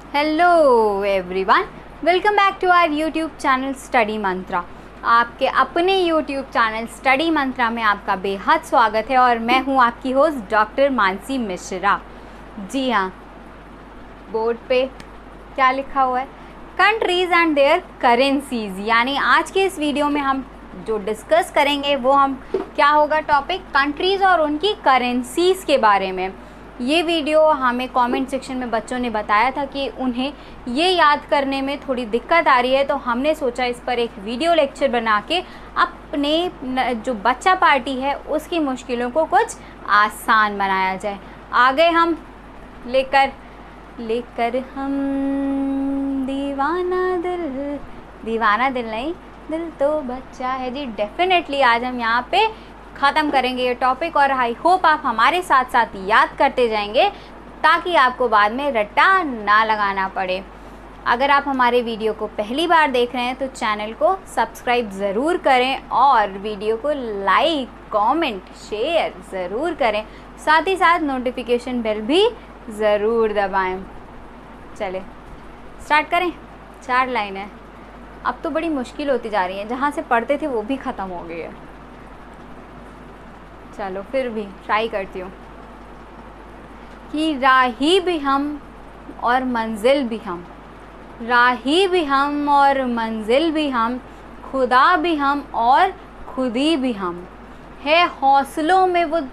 Hello everyone, welcome back to our YouTube channel Study Mantra. आपके अपने YouTube channel Study मंत्रा में आपका बेहद स्वागत है और मैं हूं आपकी होस्ट डॉक्टर मानसी मिश्रा। जी हाँ, बोर्ड पे क्या लिखा हुआ है? Countries and their currencies. यानी आज के इस वीडियो में हम जो डिस्कस करेंगे वो हम क्या होगा टॉपिक, कंट्रीज़ और उनकी करेंसीज़ के बारे में। ये वीडियो हमें कमेंट सेक्शन में बच्चों ने बताया था कि उन्हें ये याद करने में थोड़ी दिक्कत आ रही है, तो हमने सोचा इस पर एक वीडियो लेक्चर बना के अपने जो बच्चा पार्टी है उसकी मुश्किलों को कुछ आसान बनाया जाए। आ गए हम लेकर हम दीवाना दिल नहीं, दिल तो बच्चा है जी। डेफिनेटली आज हम यहाँ पे ख़त्म करेंगे ये टॉपिक और आई होप आप हमारे साथ साथ याद करते जाएंगे ताकि आपको बाद में रट्टा ना लगाना पड़े। अगर आप हमारे वीडियो को पहली बार देख रहे हैं तो चैनल को सब्सक्राइब ज़रूर करें और वीडियो को लाइक, कमेंट, शेयर ज़रूर करें। साथ ही साथ नोटिफिकेशन बेल भी ज़रूर दबाएं। चले स्टार्ट करें। 4 लाइन है, अब तो बड़ी मुश्किल होती जा रही है, जहाँ से पढ़ते थे वो भी ख़त्म हो गई है। चलो फिर भी ट्राई करती हूँ कि राही भी हम और मंजिल भी हम, राही भी हम और मंजिल भी हम, खुदा भी हम और खुदी भी हम, है हौसलों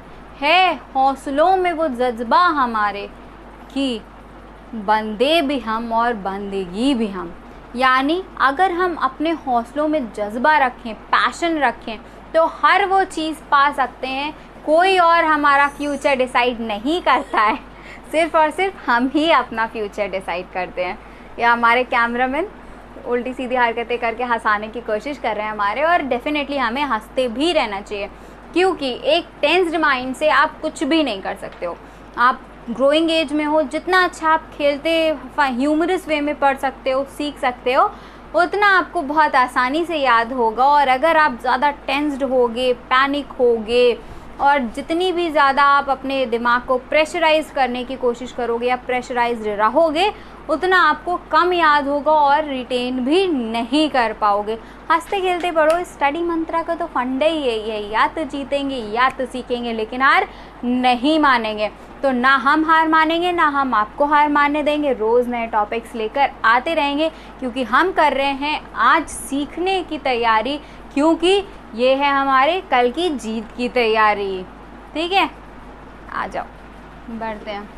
में वो जज्बा हमारे कि बंदे भी हम और बंदगी भी हम। यानी अगर हम अपने हौसलों में जज्बा रखें, पैशन रखें तो हर वो चीज़ पा सकते हैं। कोई और हमारा फ्यूचर डिसाइड नहीं करता है, सिर्फ़ और सिर्फ हम ही अपना फ्यूचर डिसाइड करते हैं। या हमारे कैमरामैन उल्टी सीधी हरकतें करके हंसाने की कोशिश कर रहे हैं हमारे, और डेफिनेटली हमें हंसते भी रहना चाहिए क्योंकि एक टेंस्ड माइंड से आप कुछ भी नहीं कर सकते हो। आप ग्रोइंग एज में हो, जितना अच्छा आप खेलते ह्यूमरस वे में पढ़ सकते हो, सीख सकते हो, उतना आपको बहुत आसानी से याद होगा। और अगर आप ज़्यादा टेंस्ड होगे, पैनिक होगे और जितनी भी ज़्यादा आप अपने दिमाग को प्रेशराइज करने की कोशिश करोगे या प्रेशराइज्ड रहोगे, उतना आपको कम याद होगा और रिटेन भी नहीं कर पाओगे। हंसते खेलते पढ़ो। स्टडी मंत्रा का तो फंडा ही यही है, या तो जीतेंगे या तो सीखेंगे, लेकिन हार नहीं मानेंगे। तो ना हम हार मानेंगे ना हम आपको हार मानने देंगे। रोज़ नए टॉपिक्स लेकर आते रहेंगे क्योंकि हम कर रहे हैं आज सीखने की तैयारी, क्योंकि ये है हमारे कल की जीत की तैयारी। ठीक है, आ जाओ बढ़ते हैं।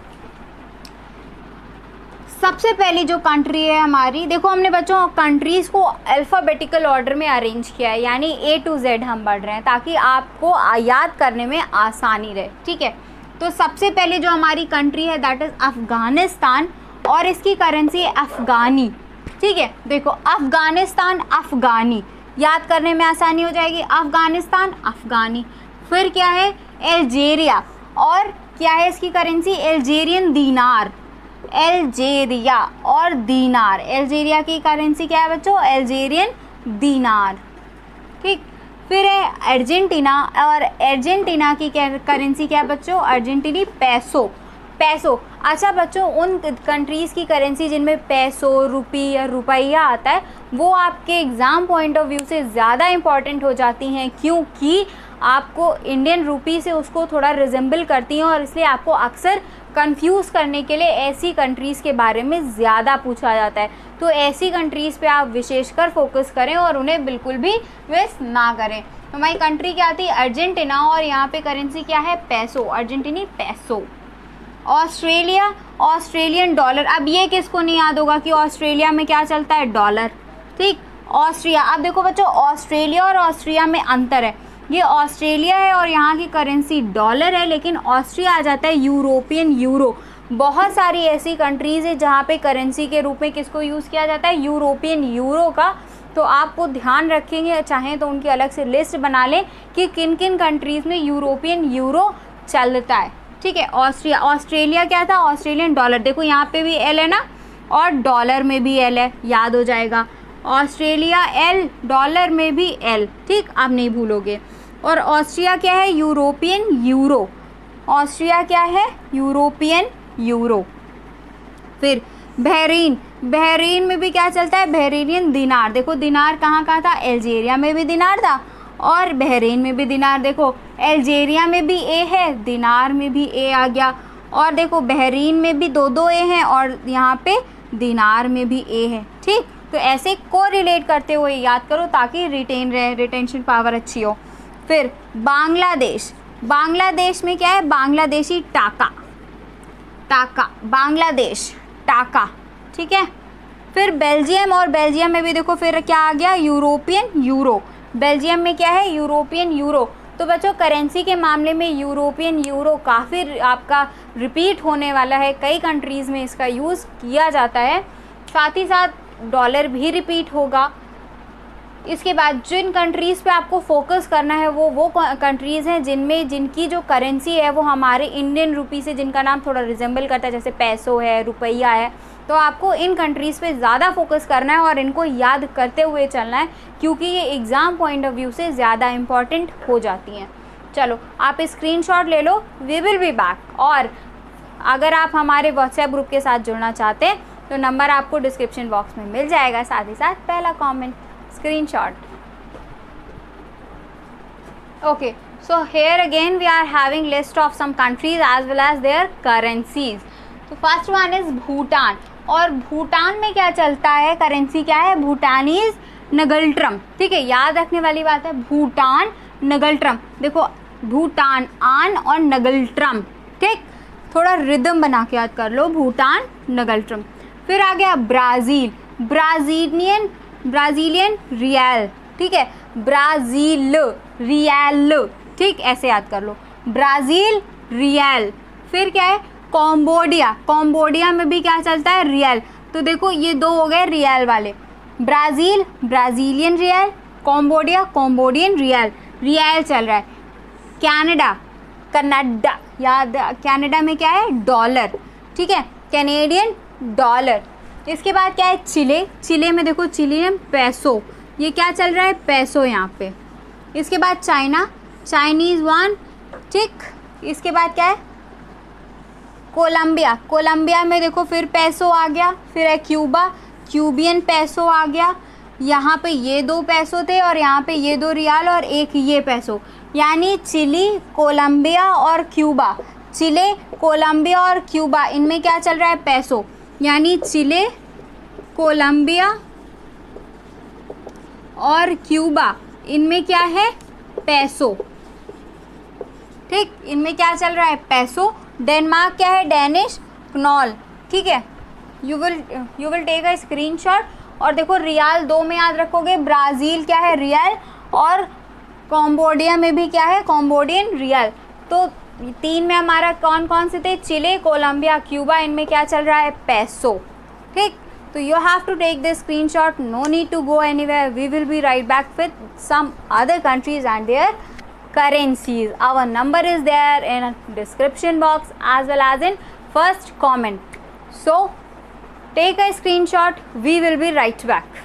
सबसे पहली जो कंट्री है हमारी, देखो हमने बच्चों कंट्रीज़ को अल्फ़ाबेटिकल ऑर्डर में अरेंज किया है, यानी A to Z हम बढ़ रहे हैं ताकि आपको याद करने में आसानी रहे। ठीक है, तो सबसे पहले जो हमारी कंट्री है दैट इज़ अफ़गानिस्तान और इसकी करेंसी है अफ़गानी। ठीक है, देखो अफ़गानिस्तान अफ़गानी, याद करने में आसानी हो जाएगी। अफ़गानिस्तान अफ़गानी। फिर क्या है? अल्जीरिया, और क्या है इसकी करेंसी? अल्जीरियन दीनार। अल्जीरिया और दीनार, अल्जीरिया की करेंसी क्या है बच्चों? Algerian dinar. ठीक, फिर है अर्जेंटीना और अर्जेंटीना की करेंसी क्या है बच्चों? अर्जेंटीनी पैसो। पैसो। अच्छा बच्चों, उन कंट्रीज़ की करेंसी जिनमें पैसो, रुपी या रुपया आता है वो आपके एग्ज़ाम पॉइंट ऑफ व्यू से ज़्यादा इम्पॉर्टेंट हो जाती हैं, क्योंकि आपको इंडियन रुपी से उसको थोड़ा रिजेंबल करती हैं और इसलिए आपको अक्सर कंफ्यूज करने के लिए ऐसी कंट्रीज़ के बारे में ज़्यादा पूछा जाता है। तो ऐसी कंट्रीज़ पे आप विशेषकर फोकस करें और उन्हें बिल्कुल भी वेस्ट ना करें। तो हमारी कंट्री क्या आती है? अर्जेंटीना, और यहाँ पे करेंसी क्या है? Peso, Argentine peso. Australia, Australian dollar. अब ये किसको नहीं याद होगा कि ऑस्ट्रेलिया में क्या चलता है? डॉलर। ठीक, ऑस्ट्रिया। अब देखो बच्चों, ऑस्ट्रेलिया और ऑस्ट्रिया में अंतर है। ये ऑस्ट्रेलिया है और यहाँ की करेंसी डॉलर है, लेकिन ऑस्ट्रिया आ जाता है यूरोपियन यूरो। बहुत सारी ऐसी कंट्रीज़ है जहाँ पे करेंसी के रूप में किसको यूज़ किया जाता है? यूरोपियन यूरो का। तो आपको ध्यान रखेंगे, चाहें तो उनकी अलग से लिस्ट बना लें कि किन किन कंट्रीज़ में यूरोपियन यूरो चलता है। ठीक है, ऑस्ट्रिया, ऑस्ट्रेलिया क्या था? Australian dollar. देखो यहाँ पे भी एल है ना, और डॉलर में भी एल है, याद हो जाएगा। ऑस्ट्रेलिया एल, डॉलर में भी एल। ठीक, आप नहीं भूलोगे। और ऑस्ट्रिया क्या है? European euro. ऑस्ट्रिया क्या है? European euro. फिर बहरीन, बहरीन में भी क्या चलता है, बहरीनियन दिनार। देखो दिनार कहाँ कहाँ था, अल्जीरिया में भी दिनार था और बहरीन में भी दिनार। देखो अल्जीरिया में भी ए है, दिनार में भी ए आ गया, और देखो बहरीन में भी 2 ए हैं और यहाँ पे दिनार में भी ए है। ठीक, तो ऐसे को रिलेट करते हुए याद करो ताकि रिटेन रहे, रिटेंशन पावर अच्छी हो। फिर बांग्लादेश, बांग्लादेश में क्या है, बांग्लादेशी टाका, टाका बांग्लादेश टाका। ठीक है, फिर बेल्जियम, और बेल्जियम में भी देखो फिर क्या आ गया, यूरोपियन यूरो। बेल्जियम में क्या है, यूरोपियन यूरो। तो बच्चों करेंसी के मामले में यूरोपियन यूरो काफ़ी आपका रिपीट होने वाला है, कई कंट्रीज़ में इसका यूज़ किया जाता है। साथ ही साथ डॉलर भी रिपीट होगा। इसके बाद जिन कंट्रीज़ पे आपको फोकस करना है वो कंट्रीज़ हैं जिनमें जिनकी जो करेंसी है वो हमारे इंडियन रुपी से जिनका नाम थोड़ा रिजेंबल करता है, जैसे पैसो है, रुपया है। तो आपको इन कंट्रीज़ पे ज़्यादा फोकस करना है और इनको याद करते हुए चलना है क्योंकि ये एग्ज़ाम पॉइंट ऑफ व्यू से ज़्यादा इम्पॉर्टेंट हो जाती हैं। चलो आप स्क्रीनशॉट ले लो, वी विल बी बैक। और अगर आप हमारे व्हाट्सएप ग्रुप के साथ जुड़ना चाहते हैं तो नंबर आपको डिस्क्रिप्शन बॉक्स में मिल जाएगा, साथ ही साथ पहला comment screenshot. Okay, so here again we are having list of some countries as well as their currencies. तो फर्स्ट वन इज भूटान, और भूटान में क्या चलता है, करेंसी क्या है, भूटानीज नगल्ट्रम। ठीक है, याद रखने वाली बात है, भूटान नगल्ट्रम। देखो भूटान आन और नगल्ट्रम, ठीक, थोड़ा रिदम बना के याद कर लो, भूटान नगल्ट्रम। फिर आ गया ब्राज़ील, ब्राज़ीलियन रियल। ठीक है, ब्राज़ील रियल, ठीक, ऐसे याद कर लो, ब्राज़ील रियल। फिर क्या है, कम्बोडिया, कम्बोडिया में भी क्या चलता है, रियल। तो देखो ये 2 हो गए रियल वाले, Brazil Brazilian real, Cambodia Cambodian real, real चल रहा है। कनाडा, कनाडा याद, कनाडा में क्या है, डॉलर। ठीक है, कैनेडियन डॉलर। इसके बाद क्या है, चिले, चिले में देखो चिलियन पैसो, ये क्या चल रहा है, पैसो यहाँ पे। इसके बाद चाइना, चाइनीज़ वन। ठीक, इसके बाद क्या है, कोलंबिया, कोलंबिया में देखो फिर पैसो आ गया। फिर है क्यूबा, क्यूबियन पैसो आ गया। यहाँ पे ये 2 पैसो थे और यहाँ पे ये 2 रियाल और एक ये पैसो, यानी चिली, कोलंबिया और क्यूबा। चिले, कोलंबिया और क्यूबा, इनमें क्या चल रहा है, पैसो, यानी चिले, कोलंबिया और क्यूबा, इनमें क्या है, पैसो। ठीक, इनमें क्या चल रहा है, पैसो। डेनमार्क क्या है, डेनिश क्नॉल। ठीक है, you will take a screenshot. और देखो रियाल 2 में याद रखोगे, ब्राज़ील क्या है, रियल, और कम्बोडिया में भी क्या है, कम्बोडियन रियल। तो 3 में हमारा कौन कौन से थे, चिले, कोलंबिया, क्यूबा, इनमें क्या चल रहा है, पैसो। ठीक, तो you have to take the screenshot, no need to go anywhere, we will be right back with some other countries and their currencies. Our number is there in description box as well as in first comment. So take a screenshot, we will be right back.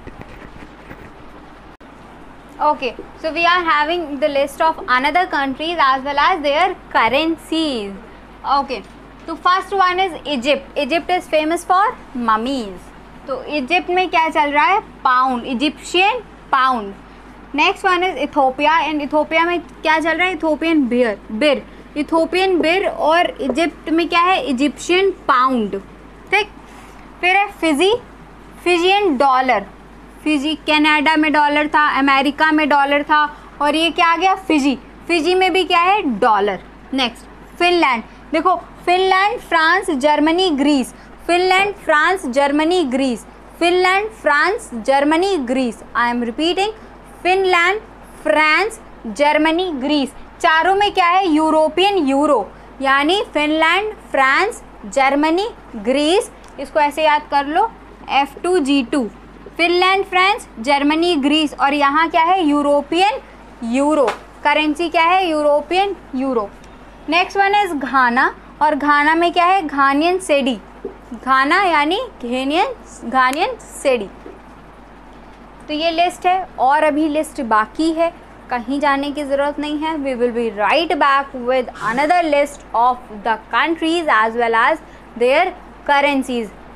Okay, so we are having the list of another countries as well as their currencies. Okay, so first one is Egypt. Egypt is famous for mummies. तो Egypt में क्या चल रहा है, pound, Egyptian pound. Next one is Ethiopia, and Ethiopia में क्या चल रहा है, इथोपियन बिर, इथोपियन बिर, और इजिप्ट में क्या है, इजिप्शियन पाउंड। ठीक, फिर है Fiji, Fijian dollar. Fiji Canada में डॉलर था, अमेरिका में डॉलर था, और ये क्या आ गया, फिजी, फिजी में भी क्या है, डॉलर। नेक्स्ट फिनलैंड, देखो Finland, France, Germany, Greece, Finland, France, Germany, Greece, Finland, France, Germany, Greece. I am repeating, Finland, France, Germany, Greece. चारों में क्या है, यूरोपियन यूरो, यानी फिनलैंड, फ्रांस, जर्मनी, ग्रीस। इसको ऐसे याद कर लो, F2G2, Finland, France, Germany, Greece, और यहाँ क्या है, यूरोपियन यूरो। करेंसी क्या है, European euro. Next one is घाना, और घाना में क्या है, घानियन सेडी, घाना यानी घानियन सेडी। तो ये लिस्ट है, और अभी लिस्ट बाकी है, कहीं जाने की ज़रूरत नहीं है। We will be right back with another list of the countries as well as their currencies.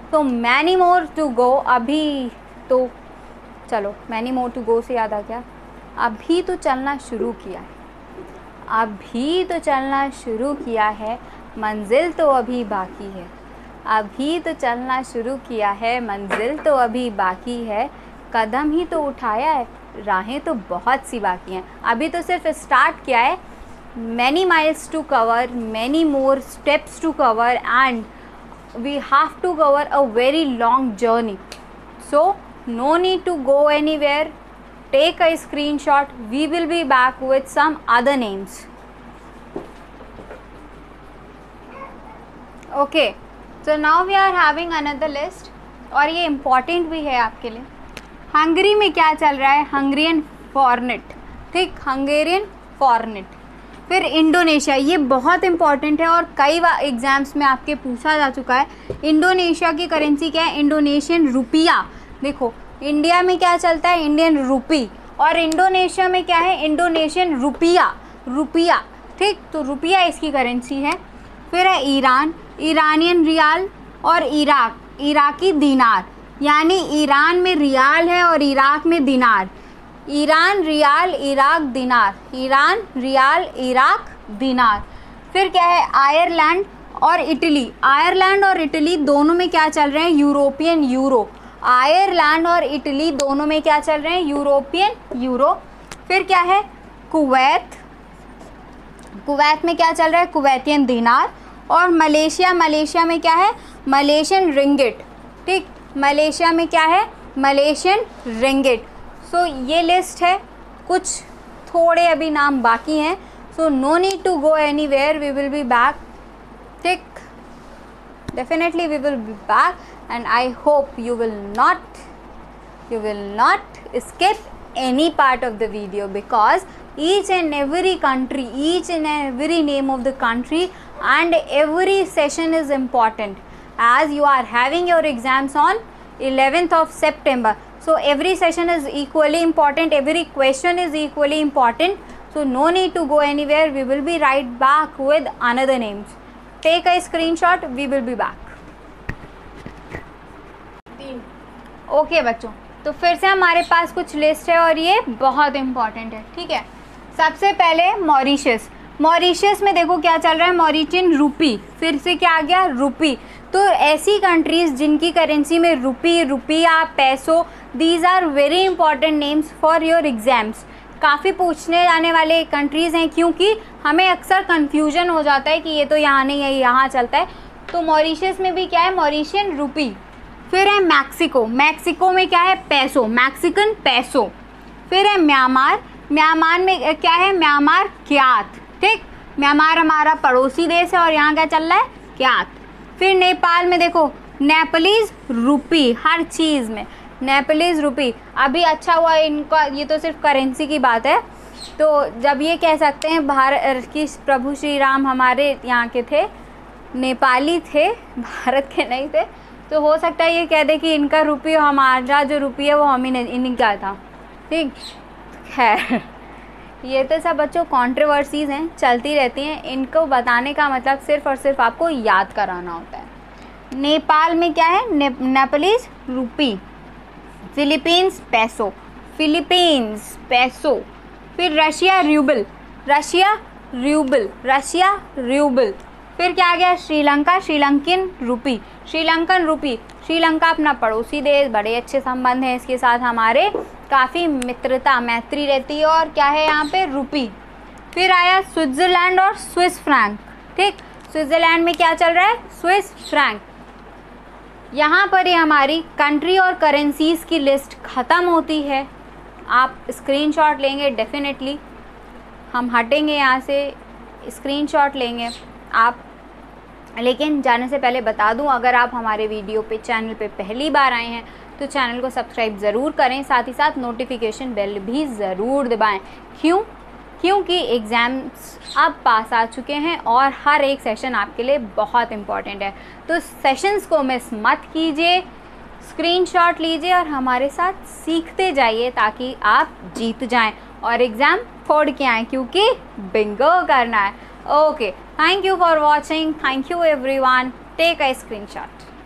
तो मैनी मोर टू गो। अभी तो चलो, मैनी मोर टू गो से याद आ गया, अभी तो चलना शुरू किया है, अभी तो चलना शुरू किया है, मंजिल तो अभी बाकी है, अभी तो चलना शुरू किया है, मंजिल तो अभी बाकी है, कदम ही तो उठाया है, राहें तो बहुत सी बाकी हैं। अभी तो सिर्फ स्टार्ट किया है। Many miles to cover, many more steps to cover, and we have to cover a very long journey. So no need to go anywhere, take a screenshot, we will be back with some other names. Okay, so now we are having another list, और ये important भी है आपके लिए। Hungary में क्या चल रहा है? हंगरियन फॉर्नेट, ठीक, हंगेरियन फॉर्नेट। फिर इंडोनेशिया, ये बहुत इंपॉर्टेंट है और कई बार एग्जाम्स में आपके पूछा जा चुका है। इंडोनेशिया की करेंसी क्या है? Indonesian rupiah. देखो इंडिया में क्या चलता है? इंडियन रुपी, और इंडोनेशिया में क्या है? इंडोनेशियन रुपया, रुपया, ठीक, तो रुपया इसकी करेंसी है। फिर है ईरान, ईरानियन रियाल, और इराक, इराकी दिनार, यानी ईरान में रियाल है और इराक में dinar. Iran rial, Iraq dinar, Iran rial, Iraq dinar. फिर क्या है? आयरलैंड और इटली, आयरलैंड और इटली दोनों में क्या चल रहे हैं? European euro. आयरलैंड और इटली दोनों में क्या चल रहे हैं? European euro. फिर क्या है? कुवैत, कुवैत में क्या चल रहा है? कुवैतियन दिनार। और मलेशिया, मलेशिया में क्या है? मलेशियन रिंगिट, ठीक, मलेशिया में क्या है? Malaysian ringgit. सो ये लिस्ट है, कुछ थोड़े अभी नाम बाकी हैं। So no need to go anywhere, we will be back, ठीक, definitely we will be back, and I hope you will not skip any part of the video, because each and every country, each and every name of the country and every session is important, as you are having your exams on 11th of September. So every session is equally important, every question is equally important. So no need to go anywhere, we will be right back with another names. Take a screenshot, we will be back. Okay बच्चों, तो फिर से हमारे पास कुछ list है और ये बहुत इंपॉर्टेंट है, ठीक है। सबसे पहले मॉरिशस, मॉरिशस में देखो क्या चल रहा है? मॉरिशियन रूपी, फिर से क्या आ गया? रूपी। तो ऐसी कंट्रीज जिनकी करेंसी में रूपी, रुपया, peso, these are very important names for your exams. काफ़ी पूछने जाने वाले कंट्रीज़ हैं, क्योंकि हमें अक्सर कन्फ्यूजन हो जाता है कि ये तो यहाँ नहीं है, यहाँ चलता है। तो मॉरिशस में भी क्या है? मॉरिशियन रूपी। फिर है मैक्सिको, मैक्सिको में क्या है? पैसो, मैक्सिकन पैसो। फिर है म्यांमार, म्यांमार में क्या है? म्यांमार क्यात, ठीक, म्यांमार हमारा पड़ोसी देश है और यहाँ क्या चल रहा है? क्यात। फिर नेपाल में देखो नेपालीज रूपी, हर चीज़ में नेपालीज रूपी। अभी अच्छा हुआ इनका, ये तो सिर्फ करेंसी की बात है, तो जब ये कह सकते हैं भारत की प्रभु श्री राम हमारे यहाँ के थे, नेपाली थे, भारत के नहीं थे, तो हो सकता है ये कह दे कि इनका रुपये, हमारा जो रुपये है वो हम ही इनका था, ठीक है। ये तो सब बच्चों कंट्रोवर्सीज़ हैं, चलती रहती हैं, इनको बताने का मतलब सिर्फ़ और सिर्फ आपको याद कराना होता है। नेपाल में क्या है? नेपालीज रूपी। फिलीपींस पैसो, फिलीपींस पैसो। फिर Russia rouble, Russia rouble, Russia rouble. फिर क्या आ गया? श्रीलंका, श्रीलंकन रूपी, श्रीलंकन रूपी। श्रीलंका अपना पड़ोसी देश, बड़े अच्छे संबंध हैं इसके साथ हमारे, काफ़ी मित्रता मैत्री रहती है, और क्या है यहाँ पे? रूपी। फिर आया स्विट्ज़रलैंड और स्विस फ्रैंक, ठीक, स्विट्ज़रलैंड में क्या चल रहा है? Swiss franc. यहाँ पर ही हमारी कंट्री और करेंसीज़ की लिस्ट ख़त्म होती है। आप स्क्रीनशॉट लेंगे डेफिनेटली, हम हटेंगे यहाँ से, स्क्रीनशॉट लेंगे आप। लेकिन जाने से पहले बता दूं, अगर आप हमारे वीडियो पे, चैनल पे पहली बार आए हैं तो चैनल को सब्सक्राइब ज़रूर करें, साथ ही साथ नोटिफिकेशन बेल भी ज़रूर दबाएं। क्यों? क्योंकि एग्ज़ाम्स अब पास आ चुके हैं और हर एक सेशन आपके लिए बहुत इम्पॉर्टेंट है। तो सेशंस को मिस मत कीजिए, स्क्रीनशॉट लीजिए और हमारे साथ सीखते जाइए, ताकि आप जीत जाएं और एग्ज़ाम फोड़ के आएँ, क्योंकि बिंगो करना है। Okay, thank you for watching. Thank you everyone. Take a screenshot.